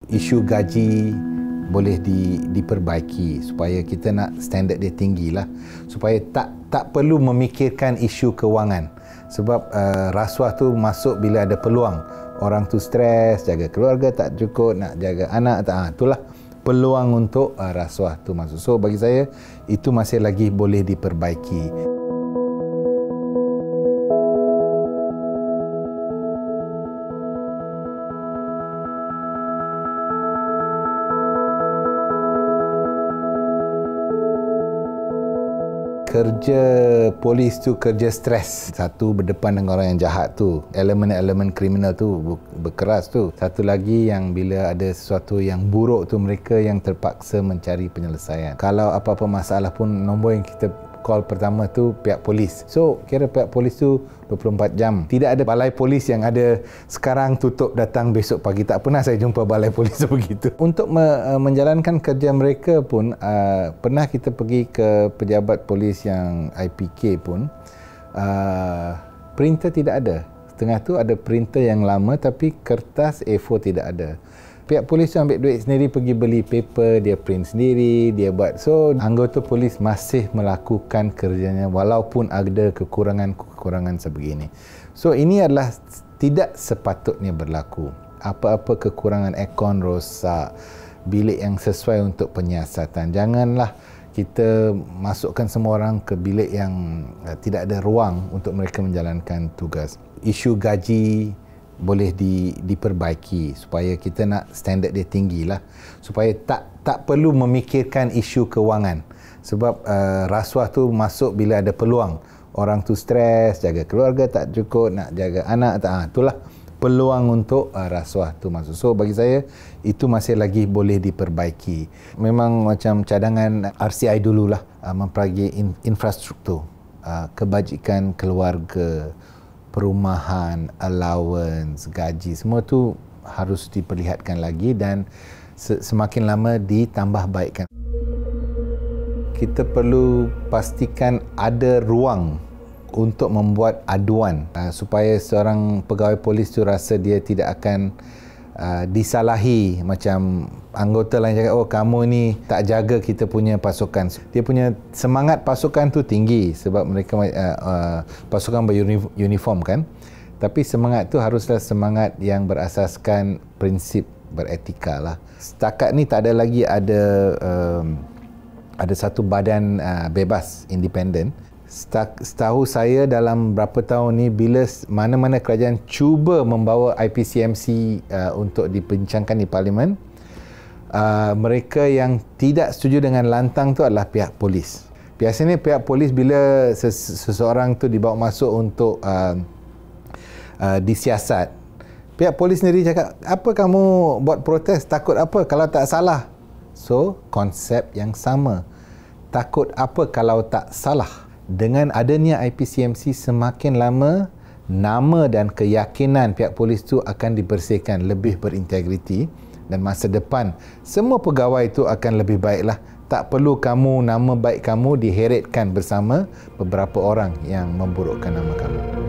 Isu gaji boleh diperbaiki supaya kita nak standard dia tinggi lah, supaya tak perlu memikirkan isu kewangan, sebab rasuah tu masuk bila ada peluang. Orang tu stres, jaga keluarga tak cukup, nak jaga anak tak, itulah peluang untuk rasuah tu masuk. So bagi saya itu masih lagi boleh diperbaiki. Kerja polis tu kerja stres. Satu, berdepan dengan orang yang jahat tu, elemen-elemen kriminal tu berkeras tu. Satu lagi yang bila ada sesuatu yang buruk tu, mereka yang terpaksa mencari penyelesaian. Kalau apa-apa masalah pun, nombor yang kita call pertama tu pihak polis. So kira pihak polis tu 24 jam. Tidak ada balai polis yang ada sekarang tutup datang besok pagi. Tak pernah saya jumpa balai polis begitu. Untuk menjalankan kerja mereka pun pernah kita pergi ke pejabat polis yang IPK pun, printer tidak ada. Setengah tu ada printer yang lama tapi kertas A4 tidak ada. Pihak polis tu ambil duit sendiri, pergi beli paper, dia print sendiri, dia buat. So anggota polis masih melakukan kerjanya walaupun ada kekurangan sebegini. So ini adalah tidak sepatutnya berlaku. Apa-apa kekurangan, aircon rosak, bilik yang sesuai untuk penyiasatan, janganlah kita masukkan semua orang ke bilik yang tidak ada ruang untuk mereka menjalankan tugas. Isu gaji boleh diperbaiki supaya kita nak standard dia tinggi lah, supaya tak perlu memikirkan isu kewangan, sebab rasuah tu masuk bila ada peluang. Orang tu stres, jaga keluarga tak cukup, nak jaga anak tak, itulah peluang untuk rasuah tu masuk. So bagi saya itu masih lagi boleh diperbaiki. Memang macam cadangan RCI dululah, memperagi infrastruktur, kebajikan keluarga, perumahan, allowance, gaji, semua tu harus diperlihatkan lagi dan semakin lama ditambah baikkan. Kita perlu pastikan ada ruang untuk membuat aduan supaya seorang pegawai polis tu rasa dia tidak akan disalahi. Macam anggota lain cakap, oh kamu ni tak jaga kita punya pasukan. Dia punya semangat pasukan tu tinggi sebab mereka pasukan beruniform kan, tapi semangat tu haruslah semangat yang berasaskan prinsip beretika lah. Setakat ni tak ada lagi ada satu badan bebas independen. Setahu saya dalam berapa tahun ni, bila mana-mana kerajaan cuba membawa IPCMC untuk dibincangkan di Parlimen, mereka yang tidak setuju dengan lantang tu adalah pihak polis. Biasanya pihak polis bila seseorang tu dibawa masuk untuk disiasat, pihak polis sendiri cakap, apa kamu buat protes, takut apa kalau tak salah? So konsep yang sama, takut apa kalau tak salah. Dengan adanya IPCMC, semakin lama nama dan keyakinan pihak polis tu akan dibersihkan, lebih berintegriti, dan masa depan semua pegawai itu akan lebih baiklah. Tak perlu nama baik kamu diheretkan bersama beberapa orang yang memburukkan nama kamu.